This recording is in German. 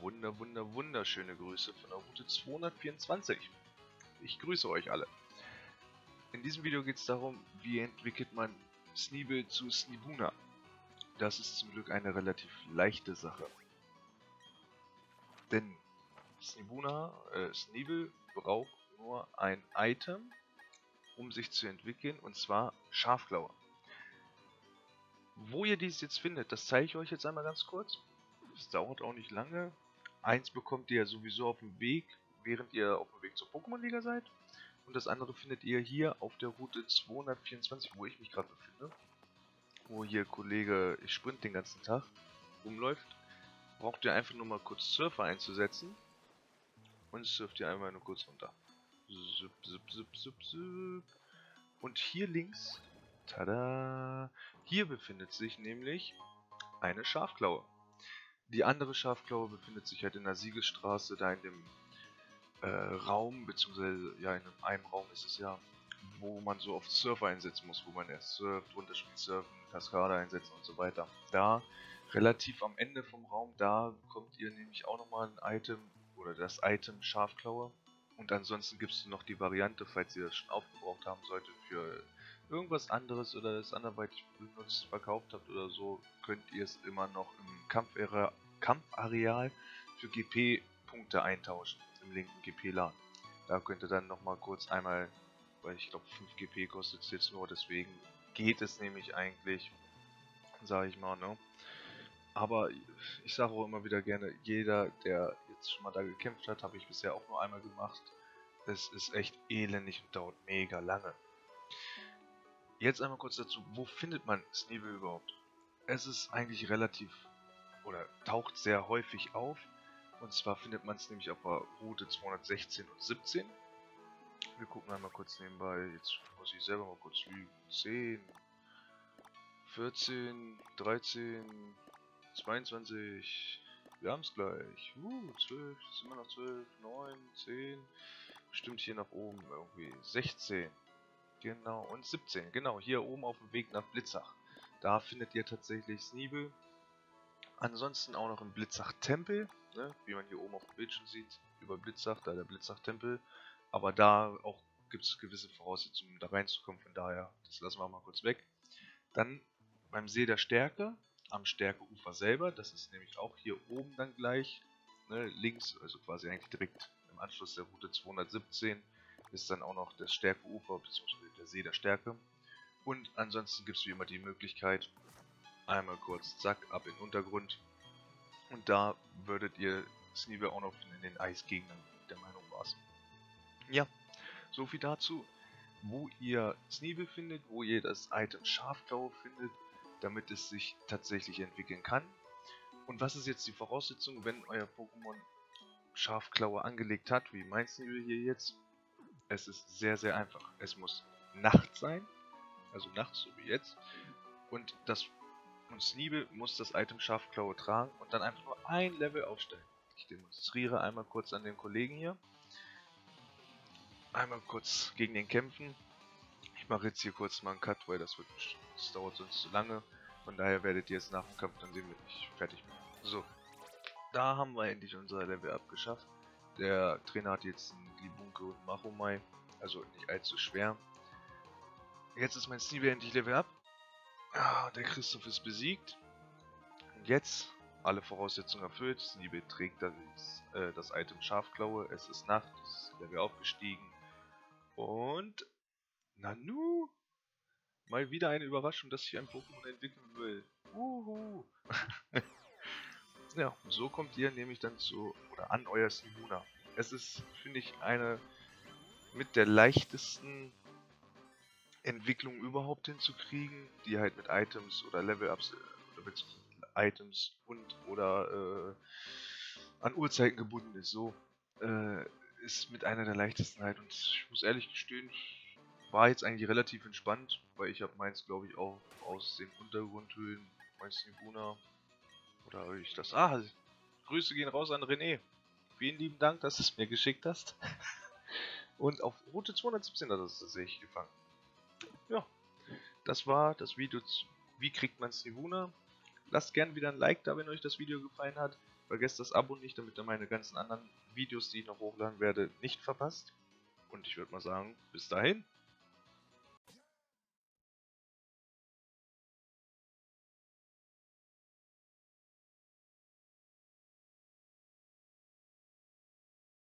wunderschöne Grüße von der Route 224. Ich grüße euch alle. In diesem Video geht es darum, wie entwickelt man Sneeble zu Sneebuna. Das ist zum Glück eine relativ leichte Sache. Denn Sneeble braucht nur ein Item, um sich zu entwickeln, und zwar Schafklaue. Wo ihr dies jetzt findet, das zeige ich euch jetzt einmal ganz kurz. Es dauert auch nicht lange. Eins bekommt ihr sowieso auf dem Weg, während ihr auf dem Weg zur Pokémon-Liga seid. Und das andere findet ihr hier auf der Route 224, wo ich mich gerade befinde. Wo hier Kollege Ich Sprint den ganzen Tag rumläuft. Braucht ihr einfach nur mal kurz Surfer einzusetzen. Und surft ihr einmal nur kurz runter. Zup, zup, zup, zup, zup. Und hier links, tada, hier befindet sich nämlich eine Schafklaue. Die andere Schafklaue befindet sich halt in der Siegesstraße, da in dem Raum, beziehungsweise ja, in einem Raum ist es ja, wo man so oft Surfer einsetzen muss, wo man erst surft, runterspielt, surfen, Kaskade einsetzen und so weiter. Da, relativ am Ende vom Raum, da bekommt ihr nämlich auch nochmal ein Item, oder das Item Schafklaue. Und ansonsten gibt es noch die Variante, falls ihr das schon aufgebraucht haben solltet, für irgendwas anderes oder es anderweitig benutzt, verkauft habt oder so, könnt ihr es immer noch im Kampfareal für GP-Punkte eintauschen, im linken GP-Laden. Da könnt ihr dann nochmal kurz einmal, weil ich glaube 5 GP kostet es jetzt nur, deswegen geht es nämlich eigentlich, sage ich mal, ne? Aber ich sage auch immer wieder gerne, jeder, der jetzt schon mal da gekämpft hat, habe ich bisher auch nur einmal gemacht. Es ist echt elendig und dauert mega lange. Jetzt einmal kurz dazu, wo findet man Sneeble überhaupt? Es ist eigentlich relativ, oder taucht sehr häufig auf. Und zwar findet man es nämlich auf der Route 216 und 17. Wir gucken einmal kurz nebenbei, jetzt muss ich selber mal kurz lügen. 10, 14, 13, 22, wir haben es gleich. 12, ist immer noch 12, 9, 10, bestimmt hier nach oben irgendwie 16. Genau, und 17, genau, hier oben auf dem Weg nach Blitzach. Da findet ihr tatsächlich Sneeble. Ansonsten auch noch im Blitzach-Tempel, ne, wie man hier oben auf dem Bildschirm sieht, über Blitzach, da der Blitzach-Tempel. Aber da auch gibt es gewisse Voraussetzungen, um da reinzukommen, von daher, das lassen wir mal kurz weg. Dann beim See der Stärke, am Stärkeufer selber, das ist nämlich auch hier oben dann gleich, ne, links, also quasi eigentlich direkt im Anschluss der Route 217, ist dann auch noch das Stärkeufer, beziehungsweise der See der Stärke. Und ansonsten gibt es wie immer die Möglichkeit, einmal kurz, zack, ab in den Untergrund. Und da würdet ihr Sneeble auch noch in den Eisgegnern, der Meinung war's. Ja, so viel dazu, wo ihr Sneeble findet, wo ihr das Item Schafklaue findet, damit es sich tatsächlich entwickeln kann. Und was ist jetzt die Voraussetzung, wenn euer Pokémon Schafklaue angelegt hat, wie mein Sneeble hier jetzt? Es ist sehr, sehr einfach. Es muss Nacht sein, also nachts, so wie jetzt. Und Sneeble muss das Item Schafklaue tragen und dann einfach nur ein Level aufstellen. Ich demonstriere einmal kurz an den Kollegen hier. Einmal kurz gegen den kämpfen. Ich mache jetzt hier kurz mal einen Cut, weil das dauert sonst zu lange. Von daher werdet ihr jetzt nach dem Kampf dann sehen, wenn ich fertig bin. So, da haben wir endlich unser Level abgeschafft. Der Trainer hat jetzt einen Glibunke und Machomai, also nicht allzu schwer. Jetzt ist mein Sneeble endlich Level up. Ah, der Christoph ist besiegt. Und jetzt, alle Voraussetzungen erfüllt, Sneeble trägt das Item Schafklaue, es ist Nacht, es ist Level aufgestiegen. Und Nanu! Mal wieder eine Überraschung, dass sich ein Pokémon entwickeln will. Uhu! Ja, so kommt ihr nämlich dann an euer Sneebuna. Es ist, finde ich, eine mit der leichtesten Entwicklung überhaupt hinzukriegen, die halt mit Items oder Level-Ups oder mit Items oder an Uhrzeiten gebunden ist. So ist mit einer der leichtesten halt, und ich muss ehrlich gestehen, war jetzt eigentlich relativ entspannt, weil ich habe meins, glaube ich, auch aus den Untergrundhöhlen, mein Sneebuna, oder habe ich das? Ah, Grüße gehen raus an René. Vielen lieben Dank, dass du es mir geschickt hast. Und auf Route 217 hat es tatsächlich gefangen. Ja, das war das Video zu wie kriegt man Sneebuna. Lasst gerne wieder ein Like da, wenn euch das Video gefallen hat. Vergesst das Abo nicht, damit ihr meine ganzen anderen Videos, die ich noch hochladen werde, nicht verpasst. Und ich würde mal sagen, bis dahin.